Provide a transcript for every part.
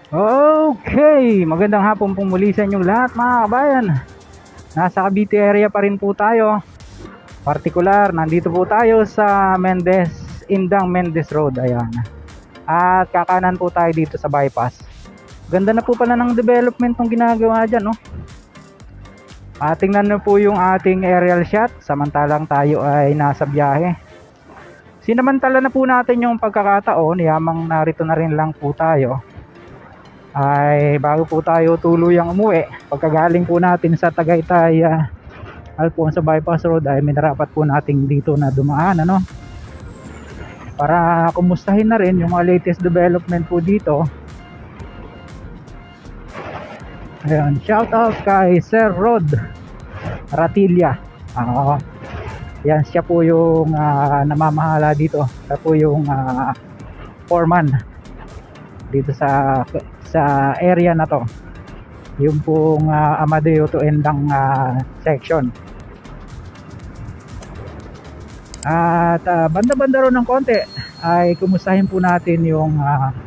Okay, magandang hapon po muli sa inyong lahat mga kabayan. Nasa Cavite area pa rin po tayo. Partikular, nandito po tayo sa Indang Mendez Road. Ayan. At kakanan po tayo dito sa bypass. Ganda na po pala ng development ng ginagawa dyan, no? Tingnan na po yung ating aerial shot samantalang tayo ay nasa biyahe. Sinamantala na po natin yung pagkakataon, yamang narito na rin lang po tayo. Ay bago po tayo tuluyang umuwi, pagkagaling po natin sa Tagaytay Alfonso Bypass Road ay minarapat po natin dito na dumaan, ano, para kumustahin na rin yung mga latest development po dito. Ayan, shout out kay Sir Rod Ratilla. Yan, siya po yung namamahala dito. Siya po yung foreman dito sa area na to, yung pong Amadeo to Endang section. At banda-banda ron ng konti ay kumustahin po natin yung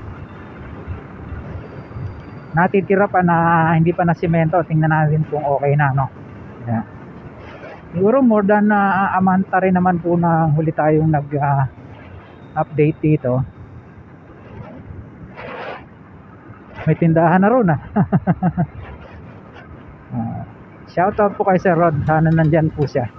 natitira pa na hindi pa na semento. Tingnan natin kung okay na, no? Yeah. Siguro more than a month rin naman po na huli tayong nag update dito. May tindahan na ron shout out po kay Sir Rod, sana nandyan po siya.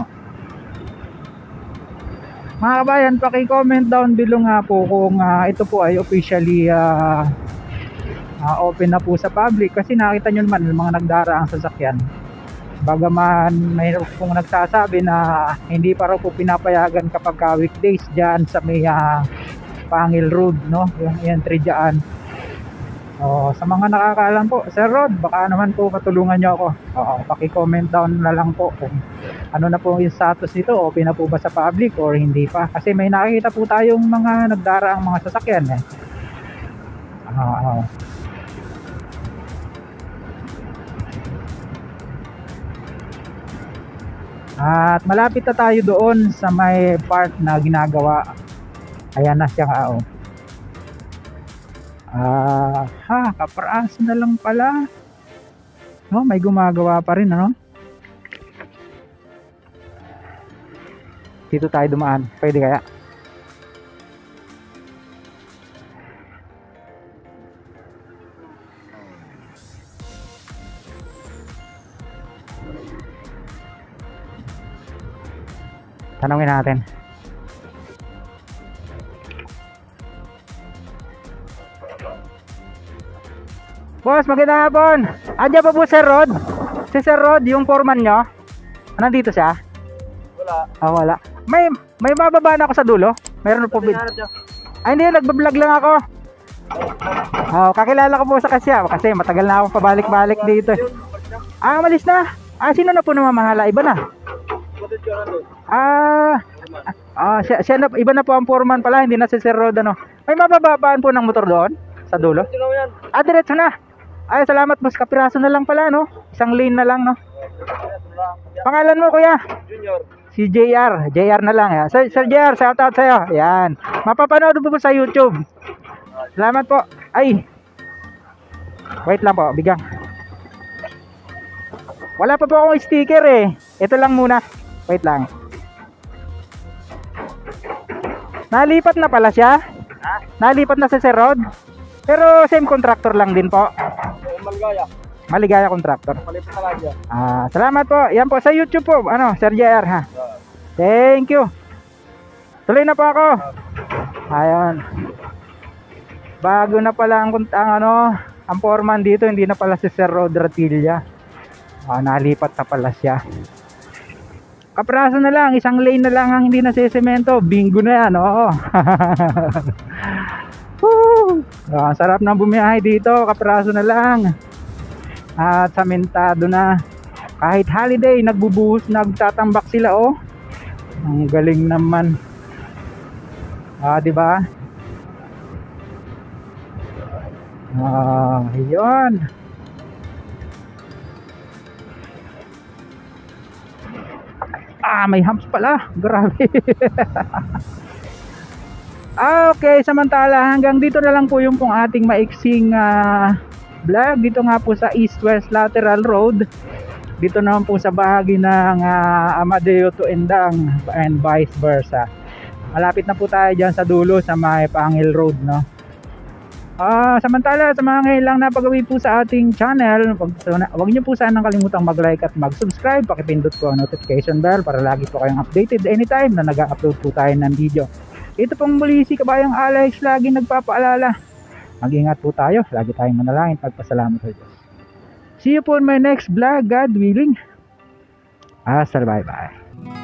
Mga kabayan, paki-comment down below nga po kung ito po ay officially open na po sa public, kasi nakita nyo naman yung mga nagdaraang sasakyan. Bagaman may pong nagsasabi na hindi pa raw po pinapayagan kapag weekdays dyan sa may Pangil Road, no? Yung entry dyan. Sa mga nakakaalam po, Sir Rod, baka naman po matulungan nyo ako. Paki-comment down na lang po kung ano na po yung status nito, open na po ba sa public or hindi pa. Kasi may nakikita po tayong mga nagdaraang mga sasakyan At malapit na tayo doon sa may part na ginagawa. Ayan na siya nga, kapraas na lang pala. No, may gumagawa pa rin, ano? Dito tayo dumaan. Pwede kaya? Tanungin natin. Boss, magandang hapon. Andiyan pa po Sir Rod? Si Sir Rod, yung foreman nyo? Nandito siya? Wala. Wala. May mababa na ako sa dulo? Meron po bid? Ay hindi, nagbablog lang ako. Kakilala ko po sa kasya kasi matagal na akong pabalik-balik dito. Malis na. Sino na po namamahala? Iba na? Siya na, iba na po ang foreman pala, hindi na si Sir Rod, ano. May mabababaan po ng motor doon sa dulo? Diretso na. Ay, salamat boss, kapiraso na lang pala, no? Isang lane na lang, no? Pangalan mo, kuya? Junior. Si JR. JR na lang, ya. Sir JR, shout out sa'yo. Yan. Mapapanood po sa YouTube. Salamat po. Ay. Wait lang po, bigang. Wala pa po akong sticker eh. Ito lang muna. Wait lang. Nalipat na pala siya? Nalipat na sa Sir Rod? Pero same contractor lang din po. Maligaya. Maligaya contractor. Palipat na lang yan. Salamat po. Yan po sa YouTube po. Ano, Sir JR ha. Thank you. Tuloy na po ako. Ayun. Bago na pala ang foreman dito, hindi na pala si Sir Rod Ratilla. Nalipat na pala siya. Kapraso na lang, isang lane na lang ang hindi na sesemento. Bingo na yan, oo. Sarap ng bumiyahe dito, kapraso na lang. At samentado na. Kahit holiday, nagbubuhos, nagtatambak sila, oh. Ang galing naman. Di ba? Ayun. May humps pala. Grabe. Okay, samantala hanggang dito na lang po yung pong ating maiksing vlog dito nga po sa East-West Lateral Road. Dito naman po sa bahagi ng Amadeo to Indang and vice versa. Malapit na po tayo dyan sa dulo sa may Pangil Road, no? Samantala sa mga ngayon lang napagawi po sa ating channel, wag niyo po sanang kalimutang mag-like at mag-subscribe. Pakipindot po ang notification bell para lagi po kayong updated anytime na nag-upload po tayo ng video. Ito pong muli si Kabayang Alex, lagi nagpapaalala. Mag-ingat po tayo, lagi tayong manalangin, pagpasalamat sa Diyos. See you po in my next vlog, God willing. Bye bye.